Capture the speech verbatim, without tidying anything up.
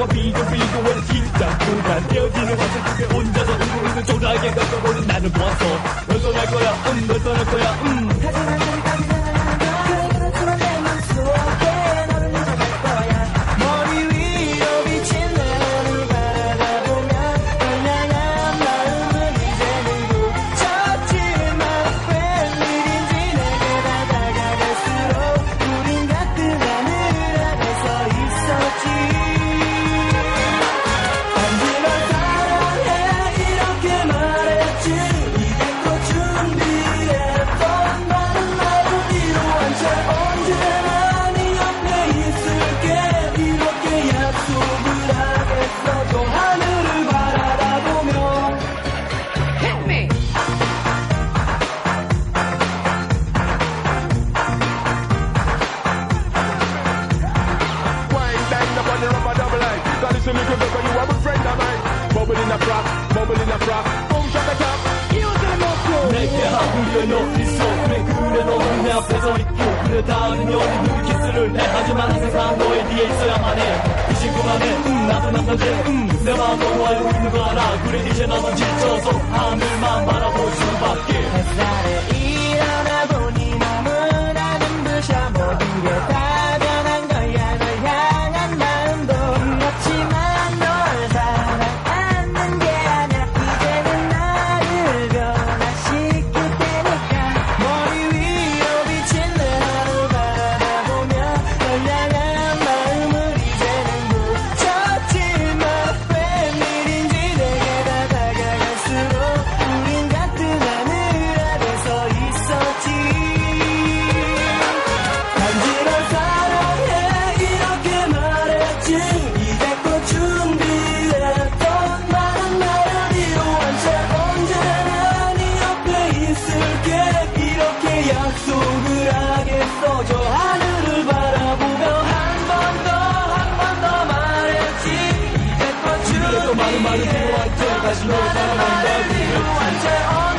너와 비교비교해 시작보단 깨어지는 것을 두개 혼자서 울고 있는 조라게 가져보는 나를 보았어. 널 떠날 거야 음 널 떠날 거야 음 하지만 아직까지 사랑한다. 그래 그렇지만 내 맘속에 너를 잊어갈 거야. 머리 위로 비친 너를 바라보며 널 향한 마음은 이제는 굳혔지만 웬일인지 내게 다가갈수록 우린 같은 하늘 아래 서 있었지. 단지 널 사랑해 이렇게 말했지. 이제껏 준비했던 많은 말을 이루한 채 언제나 네 옆에 있을게 이렇게 약속을 하겠어. 또 하늘을 바라보며 Hit me! Wine bang up on the rubber double line. Now listen, little girl, you have a friend of mine. Bubble in a frock, bubble in a frock. Boom, shut the top. You to the most. 내게 하구려 너 있어. 그래 그래 너는 내 앞에 서 있고 그래 다른 연인들 키스를 해. 하지만 항상 너의 뒤에 있어야만 해. 이제 그만해 음 나도 남자인데 음내 마음 너무 알고 있는 거 알아. 그래 이제 나도 지쳐서 하늘만 바라볼 수밖에. 햇살에 일어나 보니 너무나 눈부셔. 모든 게 다 변한 거야. 널 향한 마음도 그렇지만 널 사랑하는 게 아니야. 이제는 나를 변화시킬 테니까. 머리 위로 비친 내 하루 바라보며 널 향한 마음을 이제는 굳혔지만 웬일인지 내게 다 다가갈수록 우린 같은 하늘 아래 서 있었지. 단지 널 사랑해 이렇게 말했지. 이제껏 준비했던 많은 말을 이루한 채 언제나 네 옆에 있을게 이렇게 약속을 하겠어. 저 하늘을 바라보며 한 번 더 한 번 더 말했지. 이제껏 그래도 많은 말을 준비했던 필요할 때 다시 널 많은 사랑한다고 말을 이루한 채